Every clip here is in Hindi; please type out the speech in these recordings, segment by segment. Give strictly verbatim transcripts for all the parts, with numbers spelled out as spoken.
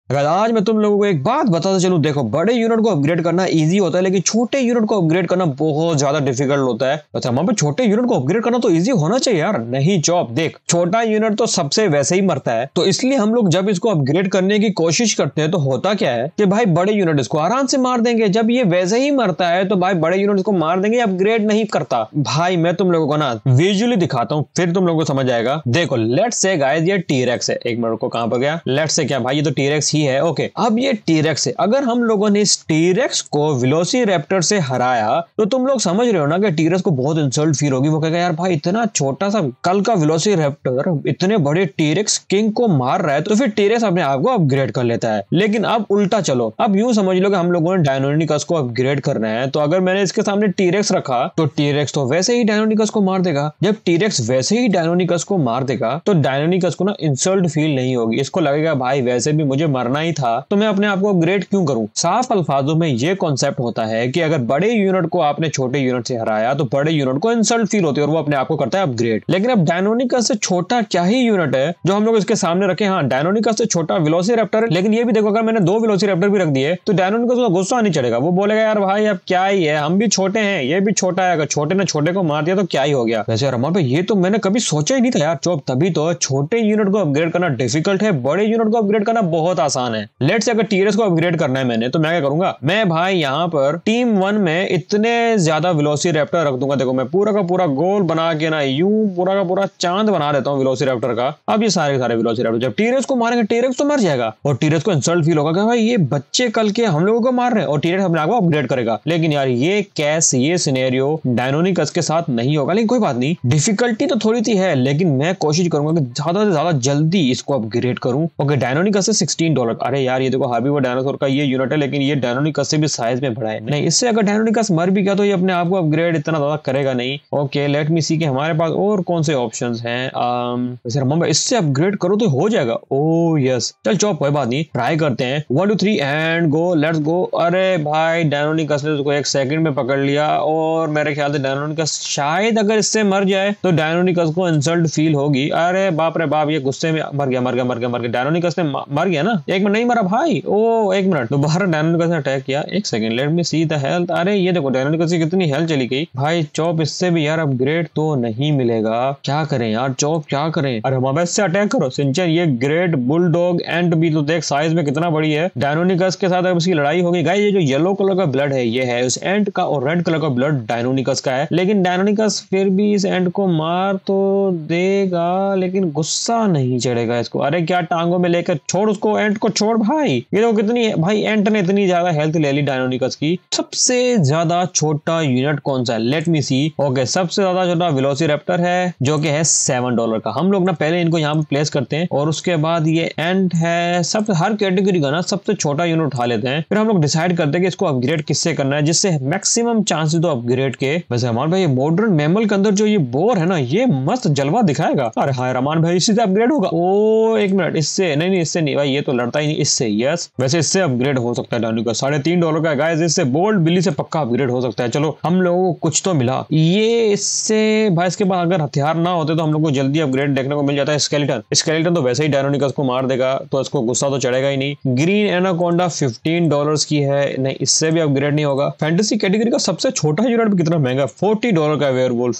अगर आज मैं तुम लोगों को एक बात बताता चलूं, देखो बड़े यूनिट को अपग्रेड करना इजी होता है, लेकिन छोटे यूनिट को अपग्रेड करना बहुत ज्यादा डिफिकल्ट होता है। अच्छा वहां पे छोटे यूनिट को अपग्रेड करना तो इजी होना चाहिए यार। नहीं चौप, देख छोटा यूनिट तो सबसे वैसे ही मरता है, तो इसलिए हम लोग जब इसको अपग्रेड करने की कोशिश करते हैं तो होता क्या है कि भाई बड़े यूनिट इसको आराम से मार देंगे। जब ये वैसे ही मरता है तो भाई बड़े यूनिट इसको मार देंगे, अपग्रेड नहीं करता। भाई मैं तुम लोगों को ना विजुअली दिखाता हूँ, फिर तुम लोगों को समझ आएगा। देखो लेट्स से गाइस ये टीरेक्स है, एक मिनट को कहां पर गया, लेट्स से क्या भाई ये तो टीरेक्स ही है। ओके अब ये टीरेक्स है, अगर हम लोगों ने इस टीरेक्स को वेलोसिरैप्टर से हराया तो तुम लोग समझ रहे हो ना कि टीरेक्स को बहुत इंसल्ट फील होगी। वो कहेगा यार भाई इतना छोटा सा कल का वेलोसिरैप्टर इतने बड़े टीरेक्स किंग को मार रहा है, तो फिर टीरेक्स अपने आप को अपग्रेड कर लेता है। लेकिन अब उल्टा चलो, अब यूं समझ लो कि हम लोगों ने डायनोनिकस को अपग्रेड करना है, तो अगर मैंने इसके सामने टीरेक्स रखा तो टीरेक्स तो वैसे ही डायनोनिकस को मार देगा। जब टीरेक्स वैसे ही डायनोनिकस को मार देगा तो डायनोनिकस को ना इंसल्ट फील नहीं होगी, इसको लगेगा भाई वैसे भी मुझे मरना ही था तो मैं अपने आप को अपग्रेड क्यों करूं। साफ अल्फाजों में ये कॉन्सेप्ट होता है कि अगर बड़े यूनिट को आपने छोटे यूनिट से हराया तो बड़े यूनिट को इंसल्ट फील होती है और वो अपने आप को करता है अपग्रेड। लेकिन अब डायनोनिकस से छोटा क्या ही यूनिट है जो हम लोग इसके सामने रखे। हाँ डायनोनिकस से छोटा वेलोसिरैप्टर है, लेकिन ये भी देखो अगर मैंने दो वेलोसिरैप्टर भी रख दिए तो डायनोनिकस को गुस्सा नहीं चढ़ेगा, वो बोलेगा यार भाई अब क्या ही है, हम भी छोटे हैं ये भी छोटा है, अगर छोटे ने छोटे को मार दिया तो क्या ही हो गया। वैसे रमान भाई ये तो मैंने कभी सोचा ही नहीं था यार चौप, तभी तो छोटे यूनिट को अपग्रेड करना डिफिकल्ट है, बड़े यूनिट को अपग्रेड करना बहुत आसान है। लेट्स से अगर टीरेक्स को अपग्रेड करना है मैंने तो मैं क्या करूंगा, मैं भाई यहाँ पर टीम वन में इतने ज्यादा वेलोसिरैप्टर रख दूंगा। देखो मैं पूरा का पूरा गोल बना के ना यूं पूरा का पूरा चांद बना देता हूँ वेलोसिरैप्टर का। अब ये सारे सारे वेलोसिरैप्टर जब टीरेक्स को मारेंगे टीरेक्स तो मर जाएगा और टीरेक्स को इंसल्ट फील होगा कि भाई ये बच्चे कल के हम लोगों को मार रहे हैं, और टीरेक्स अपने आप को अपग्रेड करेगा। लेकिन यार ये कैस ये सिनेरियो डायनोनिकस के साथ नहीं होगा, लेकिन कोई बात नहीं, डिफिकल्टी तो थोड़ी सी है, लेकिन मैं कोशिश करूंगा कि ज्यादा से ज्यादा जल्दी इसको अपग्रेड करूं। ओके डायनोनिकस से सिक्सटीन डॉलर, अरे यार ये देखो हार्बी वो डायनासोर का ये यूनिट है, लेकिन ये डायनोनिकस से भी साइज में बड़ा है। नहीं इससे अगर डायनोनिकस मर भी गया तो ये अपने आप को अपग्रेड इतना ज्यादा करेगा नहीं। ओके लेट मी सी कि हमारे पास और कौन से ऑप्शंस हैं। वैसे रमन भाई इससे अपग्रेड करो तो हो जाएगा। ओह यस चल चौप कोई बात नहीं, ट्राई करते हैं। One two three and go, let's go. अरे भाई डायनोनिकस ने उसको एक सेकंड में पकड़ लिया और मेरे ख्याल से डायनोनिकस शायद अगर इससे मर जाए तो डायनोनिकस को इंसल्ट फील होगी। अरे बाप रे बाप ये गुस्से में मर गया मर गया मर गया मर गया डायनोनिकस ने मर गया ना। एक मिनट नहीं मरा भाई, ओ एक मिनट दोबारा डायनोनिकस ने अटैक किया। एक second let me see the health. अरे ये देखो डायनोनिकस की कितनी हेल्थ चली गई। भाई चौप इससे भी यार अपग्रेड तो नहीं मिलेगा, क्या करें यार चौप क्या करें। अरे हम से अटैक करो सिंचन, ये ग्रेट बुलडॉग एंट भी तो देख साइज में कितना बड़ी है। डायनोनिकस के साथ अब उसकी लड़ाई होगी। गाइस ये जो येलो कलर का ब्लड है ये है उस एंट का और रेड कलर का ब्लड डायनोनिकस का है, लेकिन डायनोनिकस फिर भी इस एंट को मार तो देगा लेकिन गुस्सा नहीं चढ़ेगा इसको। अरे क्या टांगों में लेकर छोड़ उसको, एंट को छोड़ भाई। ये देखो कितनी भाई एंट ने इतनी ज्यादा हेल्थ ले ली डायनोनिकस की। सबसे ज्यादा छोटा यूनिट कौन सा है, लेट मी सी। ओके सबसे ज्यादा छोटा वेलोसिरैप्टर है जो कि है सेवन डॉलर का। हम लोग ना पहले इनको यहाँ पे प्लेस करते हैं और उसके बाद ये एंट है। सब हर कैटेगरी का ना सबसे छोटा यूनिट उठा लेते हैं, फिर हम लोग डिसाइड करते हैं कि इसको अपग्रेड किससे करना है जिससे मैक्सिमम चांसेस तो अपग्रेड के। वैसे रमान भाई मॉडर्न मैमल के अंदर जो ये बोर है ना ये मस्त जलवा दिखाएगा। अरे हाय रमान भाई इसी से अपग्रेड होगा। ओ एक मिनट इससे नहीं नहीं इससे नहीं भाई, ये तो लड़ता ही नहीं इससे। यस वैसे इससे अपग्रेड हो सकता है डायनोनिकस, साढ़े तीन डॉलर का गाइस, इससे बोल्ड बिली से पक्का अपग्रेड हो सकता है। चलो हम लोगों को कुछ तो मिला ये इससे। भाई इसके बाद अगर हथियार ना होते तो हम लोग को जल्दी अपग्रेड देखने को मिल जाता है। स्केलेटन स्केलेटन तो वैसे ही डायनोनिकस को मार देगा तो इसको गुस्सा तो चढ़ेगा ही नहीं। ग्रीन एनाकोंडा फिफ्टीन डॉलर्स की है, नहीं इससे भी अपग्रेड नहीं होगा। फैंटेसी कैटेगरी का सबसे छोटा यूनिट भी कितना महंगा, फोर्टी डॉलर का वेयरवुल्फ।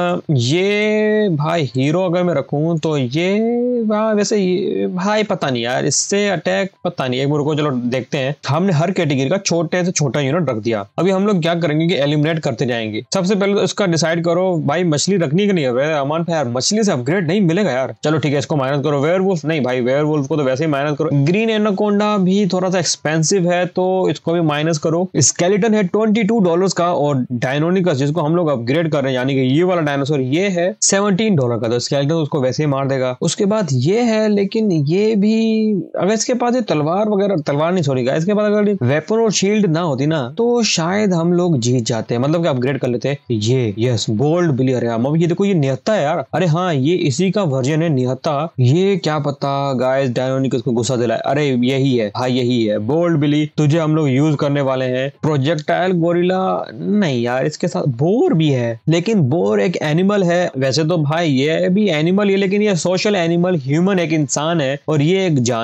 ये भाई हीरो अगर मैं रखूं तो ये वैसे ये भाई पता नहीं यार इससे अटैक पता नहीं। एक बार को चलो देखते हैं। हमने हर कैटेगरी का छोटे से छोटा यूनिट रख दिया। अभी हम लोग क्या करेंगे कि एलिमिनेट करते जाएंगे। सबसे पहले तो इसका डिसाइड करो भाई मछली रखनी कि नहीं है। अमान यार मछली से अपग्रेड नहीं मिलेगा यार। चलो ठीक है इसको माइनस करो। वेयरवुल्फ नहीं भाई वेयरवुल्फ को तो वैसे ही माइनस करो। ग्रीन एनाकोंडा भी थोड़ा सा एक्सपेंसिव है तो इसको भी माइनस करो। स्केलेटन है ट्वेंटी टू डॉलर्स का और डायनोनिकस जिसको हम लोग अपग्रेड कर रहे हैं यानी कि ये वाला डायनासोर ये है सेवनटीन डॉलर का, तो स्केलेटन उसको वैसे ही मार देगा। उसके बाद ये है लेकिन ये भी अगर इसके पास ये तलवार वगैरह तलवार नहीं सॉरी गाइस, इसके पास अगर वेपन और शील्ड ना होती ना तो शायद हम लोग जीत जाते हैं, मतलब कि अपग्रेड कर लेते। ये यस बोल्ड बिली। अरे हम ये देखो ये निहत्ता है यार। अरे हाँ ये इसी का वर्जन है निहत्ता। ये क्या पता गाइस डायनोनिकस को गुस्सा दिलाए। अरे यही है भाई यही है बोल्ड बिली, तुझे हम लोग यूज करने वाले हैं। प्रोजेक्टाइल गोरिल्ला नहीं यार इसके साथ बोर भी है, लेकिन बोर एक एनिमल है। वैसे तो भाई ये भी एनिमल है लेकिन ये सोशल एनिमल ह्यूमन एक इंसान है और ये एक जानवर है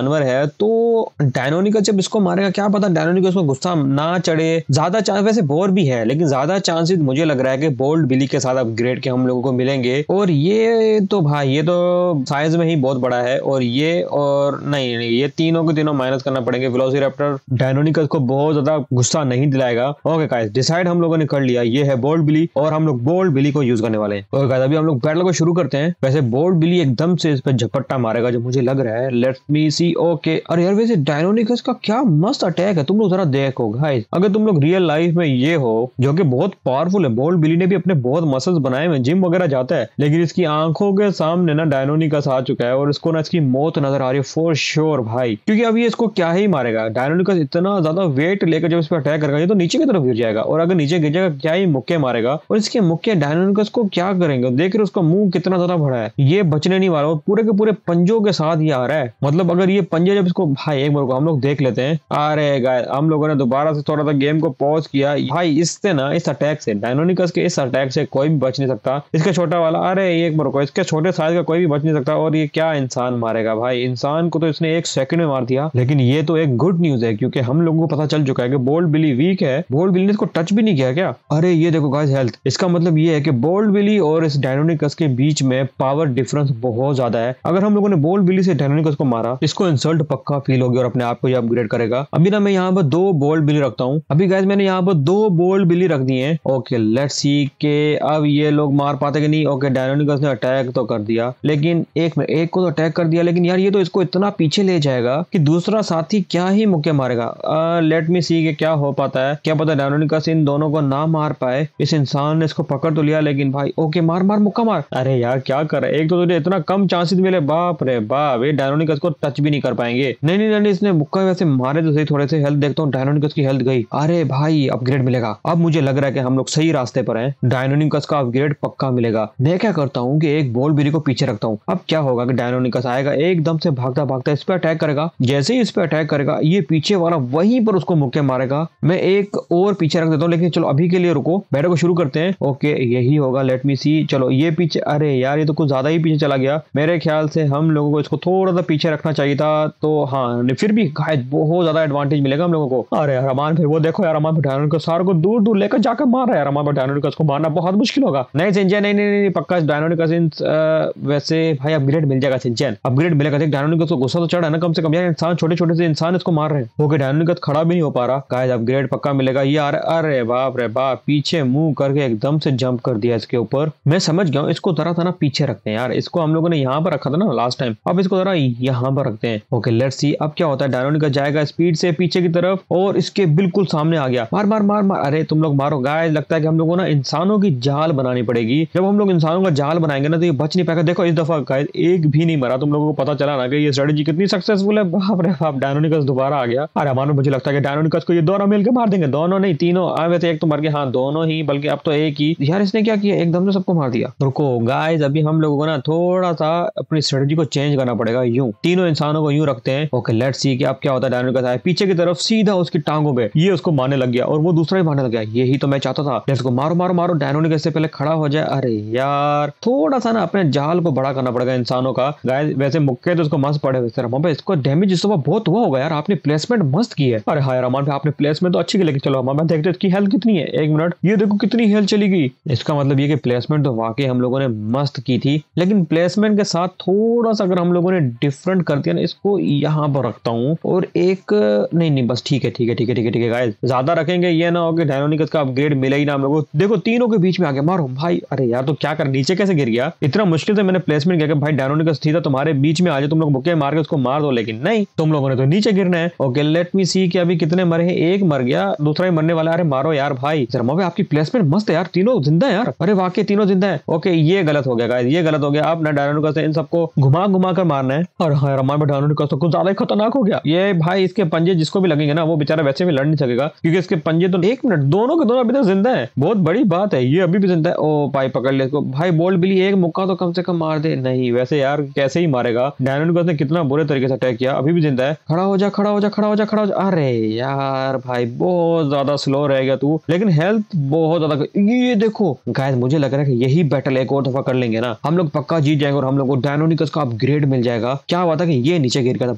तो डायनोनिकस जब इसको मारेगा क्या पता डायनोनिकस को गुस्सा ना चढ़े, ज्यादा चांस वैसे बोर भी है लेकिन ज्यादा चांसेस मुझे लग रहा है कि बोल्ड बिली के साथ अपग्रेड के हम लोगों को मिलेंगे। और ये तो भाई ये तो साइज में ही बहुत बड़ा है और ये और नहीं नहीं ये तीनों के तीनों माइनस करना पड़ेंगे। वेलोसिरैप्टर डायनोनिकस को बहुत ज्यादा गुस्सा नहीं दिलाएगा। ओके गाइस डिसाइड हम लोगों ने कर लिया, ये है बोल्ड बिली और हम लोग बोल्ड बिली को यूज करने वाले हैं। और गाइस अभी हम लोग बैटल को शुरू करते हैं। वैसे बोल्ड बिली एकदम से इस पे झपट्टा मारेगा जो मुझे लग रहा है। Let's me C. ओके अरे यार वैसे डायनोनिकस का क्या मस्त अटैक है, तुम लोग जरा देखो गाइस। अगर तुम लोग रियल लाइफ में ये हो जो कि बहुत पावरफुल है, बोल्ड बिली ने भी अपने बहुत मसल्स बनाए हुए, जिम वगैरह जाता है, लेकिन इसकी आंखों के सामने ना डायनोनिकस आ चुका है और इसको ना इसकी मौत नजर आ रही है फॉर श्योर भाई। क्योंकि अभी इसको क्या ही मारेगा, डायनोनिकस इतना ज्यादा वेट लेकर जब इस पर अटैक करेगा ये तो नीचे की तरफ गिर जाएगा और अगर नीचे गिर जाएगा क्या ही मुक्के मारेगा। और इसके मुक्के डायनोनिकस को क्या करेंगे, देख रहे उसका मुंह कितना ज्यादा बड़ा है, ये बचने नहीं वाला और पूरे के पूरे पंजों के साथ ये आ रहा है। मतलब अगर ये पंजे जब इसको भाई एक बार को हम लोग देख लेते हैं। अरे गाइस हम लोगों ने दोबारा से थोड़ा सा गेम को पॉज किया भाई। इससे ना इस अटैक से डायनोनिकस के इस अटैक से कोई भी बच नहीं सकता। इसका छोटा वाला अरे एक बार को इसके छोटे साइज का कोई भी बच नहीं सकता। और ये क्या इंसान मारेगा भाई, इंसान को तो इसने एक सेकंड में मार दिया। लेकिन ये तो एक गुड न्यूज है क्योंकि हम लोगों को पता चल चुका है कि बोल्ड बिली वीक है। बोल्ड बिली ने इसको टच भी नहीं किया क्या। अरे ये देखो गाइस हेल्थ, इसका मतलब ये है कि बोल्ड बिली और इस डायनोनिकस के बीच में पावर डिफरेंस बहुत ज्यादा है। अगर हम लोगों ने बोल्ड बिली से डायनोनिकस को मारा इसको इंसल्ट पक्का फील होगी और अपने आप को ये अपग्रेड करेगा। अभी ना मैं यहाँ पर दो बोल्ड बिली रखता हूँ। अभी गाइस मैंने यहाँ पर दो बोल्ड बिली रख दी है। ओके लेट्स सी के अब ये लोग मार पाते कि नहीं। ओके डायनोनिकस ने अटैक तो कर दिया लेकिन एक में एक को तो अटैक कर दिया लेकिन यार ये तो इसको इतना पीछे ले जाएगा कि दूसरा साथी क्या ही मुक्के मारेगा। लेट मी सी के क्या हो पाता है, क्या पता डायनोनिकस इन दोनों को ना मार पाए। इस इंसान ने इसको पकड़ तो लिया लेकिन भाई ओके मार मार मुक्का मार। अरे यार क्या कर रहा है, एक तो तुझे इतना कम चांसेस मिले, बाप रे बाप, ये डायनोनिकस को टच भी नहीं कर पाएंगे। नहीं नहीं नहीं इसने मुक्का वैसे मारे तो सही, थोड़े से हेल्थ देखता हूँ, डायनोनिकस की हेल्थ गई। अरे भाई अपग्रेड मिलेगा। अब मुझे लग रहा है कि हम लोग सही रास्ते पर हैं, डायनोनिकस का अपग्रेड पक्का मिलेगा। मैं क्या करता हूँ कि एक बोल्ड बिली को पीछे रखता हूँ। अब क्या होगा कि डायनोनिकस आएगा एकदम से भागता भागता इस पे अटैक करेगा। जैसे ही इस पे अटैक करेगा ये पीछे वाला वहीं पर उसको मुक्के मारेगा। मैं एक और पीछे रख देता हूँ लेकिन चलो अभी के लिए रुको, बैटल को शुरू करते हैं। ओके यही होगा, लेट मी सी। चलो ये पीछे, अरे यार ये तो कुछ ज्यादा ही पीछे चला गया। मेरे ख्याल से हम लोगों को इसको थोड़ा सा पीछे रखना चाहिए था। तो हाँ फिर भी गाइस बहुत ज्यादा एडवांटेज मिलेगा हम लोगों को। अरे यार अमान भाई वो देखो यार, अमान भाई डायनोनिकस सार को दूर दूर लेकर जाकर मार रहा है यार। अमान भाई डायनोनिकस को मारना बहुत मुश्किल होगा। नहीं सिंचैन नहीं नहीं नहीं पक्का डायनोनिकस इन वैसे भाई अपग्रेड मिल जाएगा। सिंचैन अपग्रेड मिलेगा। देख डायनोनिकस को गुस्सा तो चढ़ा है ना कम से कम यार, इंसान छोटे छोटे से इंसान इसको मार रहे हैं। ओके डायनोनिकस खड़ा भी नहीं हो पा रहा। गाइस अपग्रेड पक्का मिलेगा यार। अरे बाप रे बाप, पीछे मुंह करके एकदम से जंप कर दिया इसके ऊपर। मैं समझ गया हूँ, इसको जरा था ना पीछे रखते हैं यार। इसको हम लोगों ने यहाँ पर रखा था ना लास्ट टाइम, अब इसको जरा यहाँ पर रखते हैं। ओके लेट्स सी अब क्या होता है। डायनोनिकस जाएगा स्पीड से पीछे की तरफ और इसके बिल्कुल सामने आ गया। मार मार मार मार। अरे तुम लोग मारो गाइस। लगता है कि हम लोगों ना इंसानों की जाल बनानी पड़ेगी। जब हम लोग इंसानों का जाल बनाएंगे ना तो ये बच नहीं पाएगा। देखो इस दफा गाइस एक भी नहीं मरा। तुम लोगों को पता चला ना कि ये स्ट्रेटजी कितनी सक्सेसफुल है। बाप रे बाप डायनोनिकस दोबारा आ गया। अरे हमारा मुझे लगता है कि डायनोनिकस को ये दोनों मिलकर मार देंगे। दोनों नहीं तीनों, वैसे एक तो मर गया, हाँ दोनों ही, बल्कि अब तो एक ही। यार इसने क्या किया, एकदम से सबको मार दिया। रुको गाइस अभी हम लोगों को ना थोड़ा सा अपनी स्ट्रेटजी को चेंज करना पड़ेगा। यूं तीनों इंसानों को यूं रखते हैं। ओके लेट्स सी कि अब क्या होता है। डायनोनिकस आया पीछे की तरफ सीधा उसकी टांगों पे, ये उसको मारने लग गया और वो दूसरा ही मारने लग गया। यही तो मैं चाहता था। इसको मारो मारो मारो, डायनोनिकस से पहले खड़ा हो जाए। अरे यार थोड़ा सा ना अपने जाल को बड़ा करना पड़ेगा इंसानों का। गाइस वैसे मुक्के तो उसको मस्त पड़े हुए थे। इसको डैमेज इस बहुत हुआ होगा यार। आपने प्लेसमेंट मस्त की है। अरे हाय रमान भाई आपने प्लेसमेंट तो अच्छी की, लेकिन चलो हम देखते हैं इसकी हेल्थ कितनी है। एक मिनट, ये देखो कितनी हेल्थ चली गई। इसका मतलब ये कि प्लेसमेंट तो वाकई हम लोगों ने मस्त की थी, लेकिन प्लेसमेंट के साथ थोड़ा सा अगर हम लोगों ने डिफरेंट कर दिया ना, इसको यहाँ पर रखता हूँ और एक नहीं नहीं बस ठीक है ठीक है ठीक है ठीक है ठीक है गाइस, ज्यादा रखेंगे ये ना हो कि डायनोनिकस का अपग्रेड मिला ही ना हम लोगों को। देखो तीनों के बीच में आ गया, मारो भाई। अरे यार तो क्या कर, नीचे कैसे गिर गया। इतना मुश्किल से मैंने प्लेसमेंट किया कि भाई डायनोनिकस थी तुम्हारे बीच में आ जाए, तुम लोग मुक्के मार के उसको मार दो, लेकिन नहीं तुम लोगों ने तो नीचे गिरना है। ओके लेट मी सी कि अभी कितने मरे हैं। एक मर गया, दूसरा ही मरने वाला। अरे मारो यार भाई। शर्मा भाई आपकी प्लेसमेंट मस्त है यार, तीनों जिंदा है यार। अरे वाकई तीनों जिंदा है। ओके ये गलत हो गया गाइस, ये गलत हो गया। अब ना डायनोनिकस इन सबको घुमा घुमा कर मारना है। और हाँ हमारे डायनोनिकस तो कुछ ज्यादा ही खतरनाक हो गया। ये भाई इसके पंजे जिसको भी लगेंगे ना वो बेचारा वैसे भी लड़ नहीं सकेगा, क्योंकि इसके पंजे तो एक मिनट दोनों के दोनों अभी तक जिंदा है। बहुत बड़ी बात है, ये अभी भी जिंदा है। ओ भाई पकड़ ले इसको भाई। बोल्ड बिली एक मुक्का तो कम से कम मार दे। नहीं वैसे यार कैसे ही मारेगा। डायनोनिकस ने कितना बुरे तरीके से अटैक किया, अभी भी जिंदा है। खड़ा हो जा खड़ा हो जा खड़ा हो जा खड़ा हो जा। अरे यार भाई बहुत ज्यादा स्लो रह गया तू, लेकिन हेल्थ बहुत ज्यादा। ये देखो गाइस मुझे लग रहा है कि यही बैटल एक और दफा कर लेंगे ना हम लोग, पक्का जीत जाएंगे और हम लोग को डायनोनिकस का अपग्रेड मिल जाएगा। क्या हुआ था कि ये नीचे गिर गया था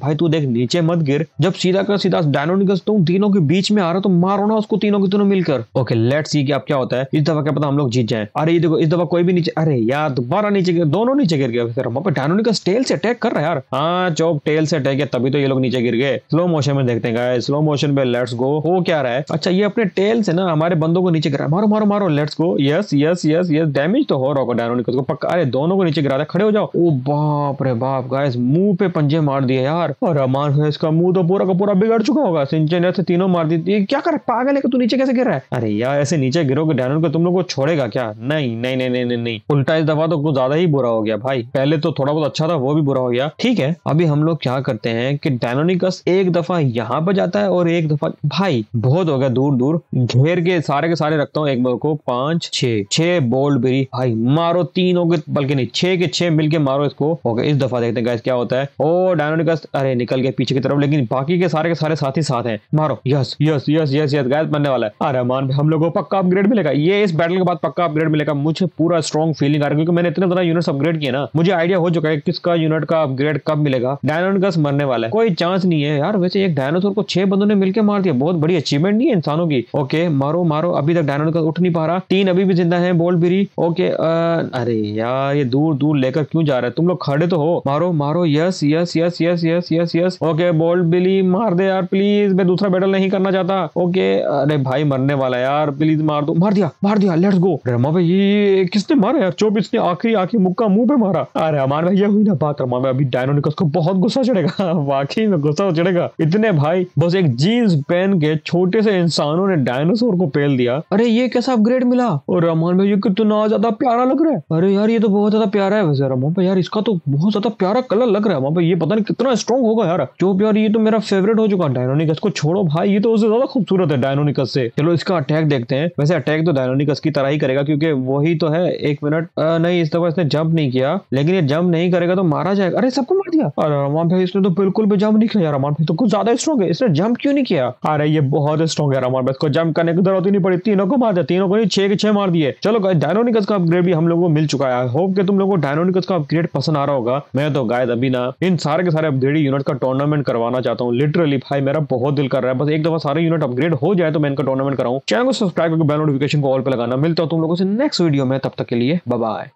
भाई तू देख नीचे मत गिर, जब सीधा का सीधा डायनोनिकस तुम तीनों के बीच में आ रहा तो मारो ना उसको तीनों के तीनों मिलकर। ओके लेट्स सी कि अब क्या होता है इस दफा, क्या पता हम लोग जीत जाएं। अरे ये देखो इस दफा कोई भी नीचे, अरे यार दोबारा नीचे गिर, दोनों नीचे गिर गए। फिर वहां पे डायनोनिकस टेल से अटैक कर रहा है यार। हाँ चौप टेल से अटैक है तभी तो ये लोग नीचे गिर गए। स्लो मोशन में देखते हैं गाइस, स्लो मोशन पे लेट्स गो। हो क्या रहा है, अच्छा ये अपने टेल से ना हमारे बंदों को नीचे गिरा, मारो मारो मारो let's go. Yes yes yes yes damage तो हो रहा होगा डायनोनिकस को पक्का। अरे दोनों को नीचे गिरा था, खड़े हो जाओ। ओ बाप रे बाप गाइस, मुंह पे पंजे मार दिए यार। और अमान है इसका मुंह तो पूरा का पूरा बिगड़ चुका होगा। सिंचन से तीनों मार दी। क्या कर पागल है कि तू नीचे कैसे गिर रहा है। अरे यार ऐसे नीचे गिरोगे डायनोनिकस तुम लोग को छोड़ेगा क्या। नहीं नहीं नहीं नहीं नहीं उल्टा इस दफा तो कुछ ज्यादा ही बुरा हो गया भाई। पहले तो थोड़ा बहुत अच्छा था वो भी बुरा हो गया। ठीक है अभी हम लोग क्या करते हैं कि डायनोनिकस एक दफा यहाँ पर जाता है और एक दफा, भाई बहुत हो गया दूर दूर घेर के सारे के सारे रखता हूँ एक बार को। पांच छह छह बोल्ड बेरी भाई मारो तीनों के, बल्कि नहीं छह के छह मिलके मारो इसको। ओके इस दफा देखते हैं गाइस क्या होता है। ओ डायनोनिकस अरे निकल गया पीछे की तरफ, लेकिन बाकी के सारे के सारे साथी साथ हैं। मारो yes yes yes yes yes guys बनने वाला है। अरे मान हम लोगों को पक्का अपग्रेड मिलेगा, ये इस बैटल के बाद पक्का अपग्रेड मिलेगा। मुझे पूरा स्ट्रॉन्ग फीलिंग आ रहा है क्योंकि मैंने इतने ज्यादा यूनिट्स अपग्रेड किए ना, मुझे आइडिया हो चुका है किसका यूनिट का अपग्रेड कब मिलेगा। डायनोनिकस मरने वाला है, कोई चांस नहीं है यार। वैसे एक डायनासोर को छह बंदों ने मिलकर मार दिया, बहुत बड़ी अचीवमेंट नहीं है इंसानों की। ओके मारो मारो, अभी तक डायनासोर उठ नहीं पा रहा। तीन अभी भी जिंदा है बोल्ड बिरी। ओके अरे यार ये दूर दूर लेकर क्यों जा रहा है, तुम लोग खड़े तो हो। मारो मारो yes yes yes yes yes yes yes okay bold billy मार दे यार प्लीज, मैं दूसरा बैटल नहीं करना चाहता। ओके अरे भाई मरने वाला है यार, प्लीज मार दो। मार दिया मार दिया लेट्स गो। रमा भाई ये किसने मारा यार, चौबीस ने आखिरी आखिरी मुक्का मुंह पे मारा। अरे अमान भाई ये हुई ना बात, रमा भाई अभी डायनोनिकस को बहुत गुस्सा चढ़ेगा वाकई में गुस्सा चढ़ेगा। इतने भाई बस एक जीन्स पहन के छोटे से इंसानों ने डायनासोर को पेल दिया। अरे ये कैसा अपग्रेड मिला। और रमान भाई ये कितना ज्यादा प्यारा लग रहा है। अरे यार ये तो बहुत ज्यादा प्यारा है वैसे रमान भाई यार, इसका तो बहुत ज्यादा प्यारा कलर लग रहा है रमान भाई। ये पता नहीं कितना स्ट्रॉन्ग होगा यार। जो यार ये तो मेरा फेवरेट हो चुका डायनोनिकस को छोड़ो भाई, ये तो उससे ज्यादा खूबसूरत है डायनोनिकस से। चलो इसका अटैक देखते हैं। वैसे अटैक तो डायनोनिकस की तरह ही करेगा क्योंकि वही तो है। एक मिनट नहीं इस दफा इसने जंप नहीं किया, लेकिन ये जंप नहीं करेगा तो मारा जाएगा। अरे सबको मार दिया। अरे रमान भाई इसने तो बिल्कुल भी जंप नहीं किया यार। रमान भाई तो कुछ ज्यादा स्ट्रॉन्ग है, इसने जंप क्यों नहीं किया। अरे ये बहुत स्ट्रॉन्ग है रमान भाई, इसको जंप करने की जरूरत ही नहीं पड़ी। तीनों को मार दिया, तीनों को छह के छह मार दिए। चलो गाइस डायनोनिकस का अपग्रेड भी हम लोगों को मिल चुका है। आई होप कि तुम लोगों को डायनोनिकस का अपग्रेड पसंद आ रहा होगा। मैं तो गाइस अभी ना इन सारे के सारे अपग्रेड यूनिट का टूर्नामेंट करवाना चाहता हूँ। लिटरली भाई मेरा बहुत दिल कर रहा है, बस एक दफा सारे यूनिट अपग्रेड हो जाए तो मैं इनका टूर्नामेंट कराऊं। चैनल को सब्सक्राइब करके बेल नोटिफिकेशन को ऑल पे लगाना। मिलता हूं तुम लोगों से नेक्स्ट वीडियो में, तब तक के लिए बाय बाय।